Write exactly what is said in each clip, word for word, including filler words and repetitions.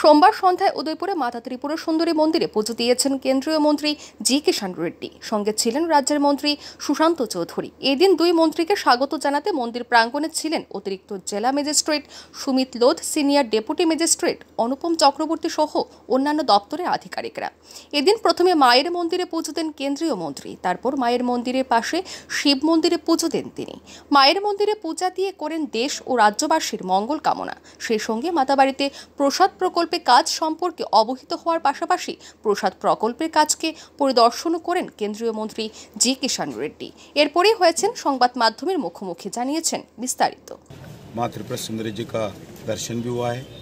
সোমবার সন্ধ্যায় উদয়পুরে মাতা ত্রিপুরা সুন্দরী মন্দিরে পুজো দিয়েছেন কেন্দ্রীয় মন্ত্রী জি কিষাণ রেড্ডি। সঙ্গে ছিলেন রাজ্যের মন্ত্রী সুশান্ত চৌধুরী। এদিন দুই মন্ত্রীকে স্বাগত জানাতে মন্দির প্রাঙ্গণে ছিলেন অতিরিক্ত জেলা magistrate Sumit Lodh, senior deputy magistrate Anupam Chakraborty সহ অন্যান্য দপ্তরের আধিকারিকরা। এদিন প্রথমে মায়ের মন্দিরে পুজো দেন কেন্দ্রীয় মন্ত্রী, তারপর মায়ের মন্দিরের পাশে শিব মন্দিরে পুজো দেন তিনি। মায়ের মন্দিরে পূজা দিয়ে করেন দেশ ও রাজ্যবাসীর মঙ্গল কামনা। সেই সঙ্গে মাতাবাড়িতে প্রসাদ প্রকল্পে কাজ সম্পর্কে অবহিত হওয়ার পাশাপাশি প্রসাদ প্রকল্পের কাজকে পরিদর্শনও করেন কেন্দ্রীয় মন্ত্রী জি কিষাণ রেড্ডি। এরপরেই হয়েছেন সংবাদ মাধ্যমের মুখোমুখি, জানিয়েছেন বিস্তারিত। माँ त्रिपुरा सुंदरी जी का दर्शन भी हुआ है।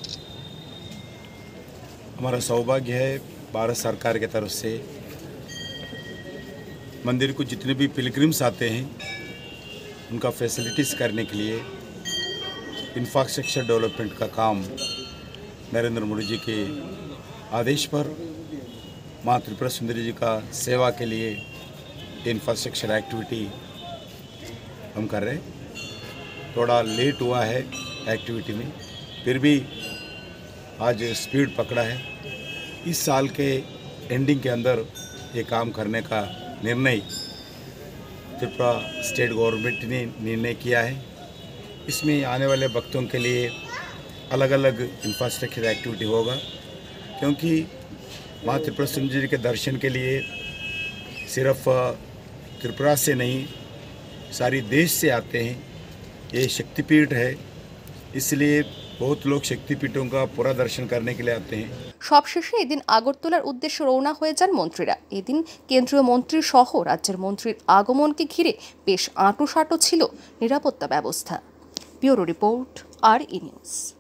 हमारा सौभाग्य है भारत सरकार की तरफ से मंदिर को जितने भी पिलग्रिम्स आते हैं उनका फैसिलिटीज़ करने के लिए इंफ्रास्ट्रक्चर डेवलपमेंट का काम नरेंद्र मोदी जी के आदेश पर माँ त्रिपुरा सुंदरी जी का सेवा के लिए इंफ्रास्ट्रक्चर एक्टिविटी हम कर रहे हैं। थोड़ा लेट हुआ है एक्टिविटी में, फिर भी आज स्पीड पकड़ा है। इस साल के एंडिंग के अंदर ये काम करने का निर्णय त्रिपुरा स्टेट गवर्नमेंट ने निर्णय किया है। इसमें आने वाले भक्तों के लिए अलग अलग इंफ्रास्ट्रक्चर एक्टिविटी होगा, क्योंकि माँ त्रिपुरा सुंदरी जी के दर्शन के लिए सिर्फ त्रिपुरा से नहीं सारी देश से आते हैं। ये शक्तिपीठ है, इसलिए बहुत लोग शक्तिपीठों का पूरा दर्शन करने के लिए आते हैं। সবশেষে এদিন আগরতলার উদ্দেশ্যে রওনা হয়ে যান মন্ত্রীরা। এদিন কেন্দ্রীয় মন্ত্রী সহ রাজ্যের মন্ত্রীর আগমনকে ঘিরে বেশ আঁটোসাঁটো ছিল নিরাপত্তা ব্যবস্থা। Bureau report, R E news.